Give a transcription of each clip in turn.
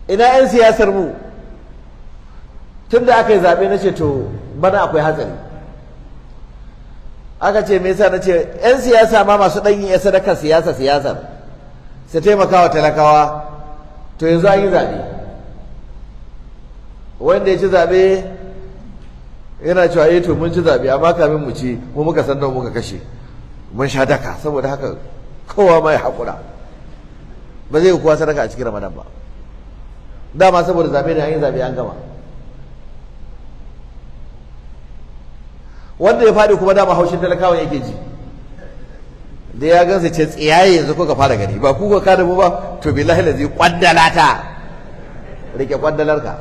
ina 'yan siyasar mu tun da aka yi zaɓe na ce to bana akwai hatsari. Aka ce me yasa? na ce 'yan siyasa ma masu ɗanyin ya sadakar siyasar su taimaka wa talakawa, to yanzu an yi zaɓe, wanda ya ci zaɓe yana cewa to mun ci zaɓe amma kamin mu ci mu muka san nawa muka kashe, mun sha daka, saboda haka kowa mai haƙura, ba zai yi kowa sadaka a cikin Ramadan ba. Dama saboda zaɓe ne, an yi zaɓe an gama. Wanda ya faɗi kuma dama haushin talakawan yake ji, da ya gansa ce tsiyaye yanzu ko ka fara gani, ba ku ka da mu ba, to billahi lazi kwaddala ta, rike kwaddalarka.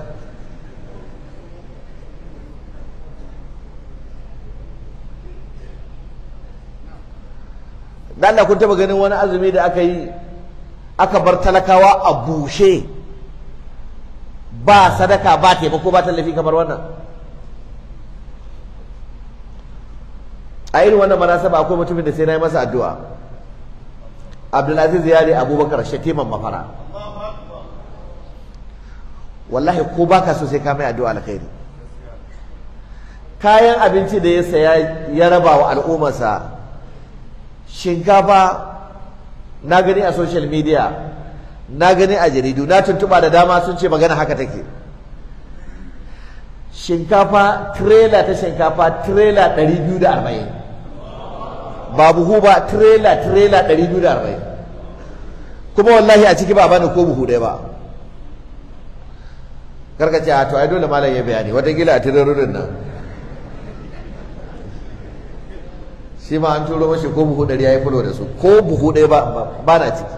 Dan Allah kun taba ganin wani azumi da aka yi aka bar talakawa a bushe, ba sadaka ba taimako ba tallafi kamar wannan? A irin wannan manasaba akwai mutumin da sai na yi masa addu'a, Abdulaziz Yari Abubakar Shatiman Mafara. Wallahi ko baka so sai ka mai addu'a alkhairi. Kayan abinci da ya saya ya raba wa al'ummarsa, shinkafa na gani a social media, na gani a jaridu, na tuntuɓa da dama sun ce magana haka take. Shinkafa trailer ta shinkafa trailer 240, ba buhu ba, trailer 240, kuma wallahi a ciki ba bani ko buhu ɗaya ba. Karkace a to ai dole malam ya bayani, watakila a tirarurin nan shi ma an turo mashi ko buhu 100 ya yi fulo da su, ko buhu ɗaya ba na ciki,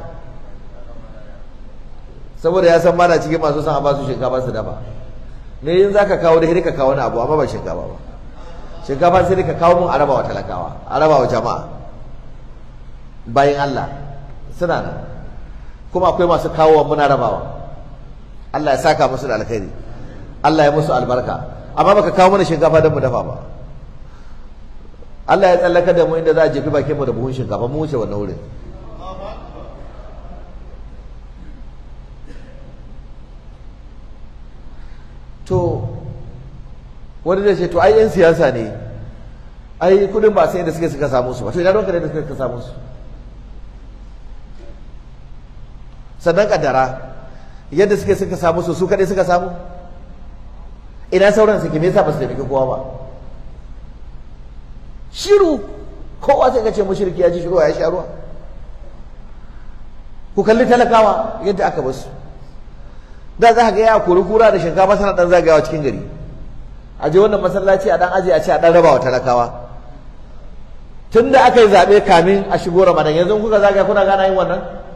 saboda ya san ba na ciki masu son a ba su shinkafa su dafa. Ne yin za ka kawo da ka kawo na abu, amma ba shinkafa ba. Shinkafa sai ka kawo mun a raba wa talakawa, a raba wa jama'a, bayan Allah suna nan, kuma akwai masu kawo muna rabawa. Allah ya saka musu da alkhairi, Allah ya musu albarka, amma baka kawo mana shinkafa don mu dafa ba. Allah ya tsallaka da mu inda za a jefi bakin mu da buhun shinkafa, mu wuce wannan wurin. To wani zai ce to ai 'yan siyasa ne, ai kudin ba sai inda suka samu su ba, to ina ranka da suka samu su? Sannan kaddara yadda suka samu su kadai suka samu, ina sauran suke? Me yasa ba su taimaki kowa ba? Shiru, kowa sai ka ce mushriki ya ji shiru ya sha ruwa. Ku kalli talakawa yadda aka basu. Da za ka ga ya kori kura da shinkafa sana dan zagayawa cikin gari, a je wannan masallaci a dan aje a ce a dan raba wa talakawa. Tunda aka yi zaɓe kamin a shigo Ramadan, yanzu kuka zagaya kuna gana yin wannan?